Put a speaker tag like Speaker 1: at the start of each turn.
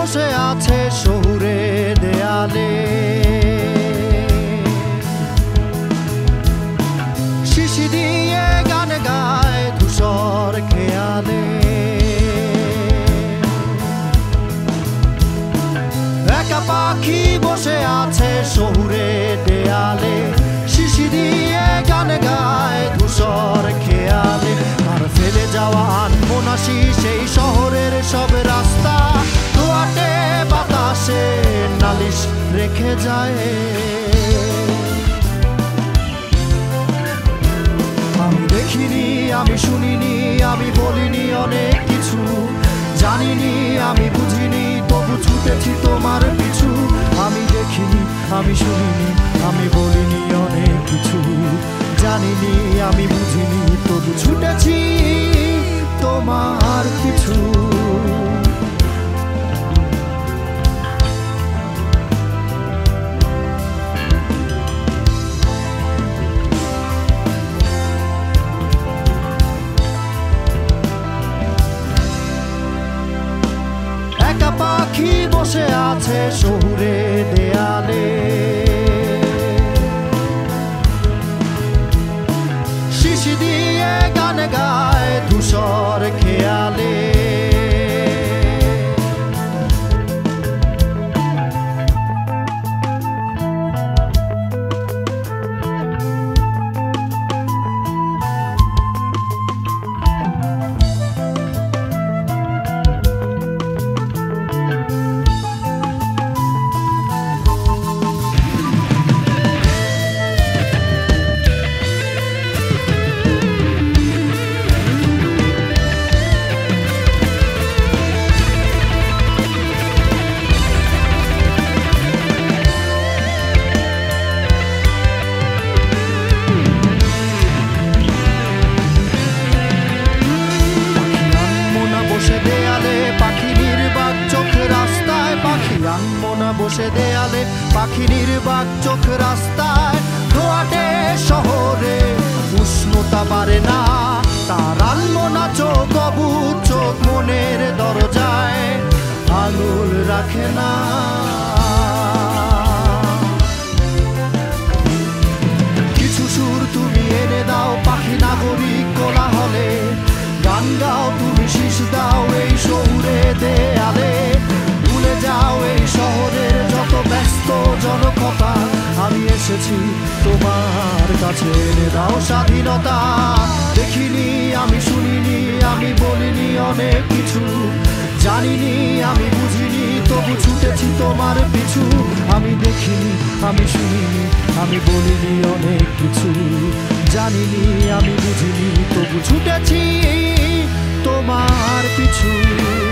Speaker 1: বসে আছে শহুরে দেয়ালে, শিশি দিয়ে গান গায় ধূসর খেয়ালে। একা পাখি বসে আছে শহুরে দেয়ালে, শিশি দিয়ে গান গায় ধূসর খেয়ালে। আর ফেলে যাওয়া আনমনাসি সেই শহরের সব রাস্তা ধোয়াটে বাতাসে নালিশ রেখে যায়। আমি দেখিনি, আমি শুনিনি, আমি বলিনি অনেক কিছু, জানিনি, আমি বুঝিনি, তবু ছুটেছি তোমার পিছু। আমি দেখিনি, আমি শুনিনি, আমি বলিনি অনেক কিছু, জানিনি, আমি বুঝিনি, তবু ছুটেছি তোমার পিছু। একা পাখি বসে আছে শহুরে দেয়ালে, শিশি দিয়ে গান গায় ধূসর খেয়ালে। বসে দেয়ালে পাখি নির্বাক চোখ রাস্তায়, ধোয়াটে শহরে উষ্ণতা বাড়ে না, তার আনমনা চোখ অবুঝ চোখ মনের দরজায় আঙুল রাখে না। কিছু সুর তুমি এনে দাও পাখি নাগরিক কোলাহলে, গান গাও তুমি শীষ দাও এই শহুরে দেয়ালে। ভুলে যাও এই শহরের যত ব্যস্ত জনকতা, আমি এসেছি তোমার কাছে, এনে দাও স্বাধীনতা। দেখিনি, আমি শুনিনি, আমি বলিনি অনেক কিছু, জানিনি, আমি বুঝিনি, তবু ছুটেছি তোমার পিছু। আমি দেখিনি, আমি শুনিনি, আমি বলিনি অনেক কিছু, জানিনি, আমি বুঝিনি, তবু ছুটেছি তোমার পিছু।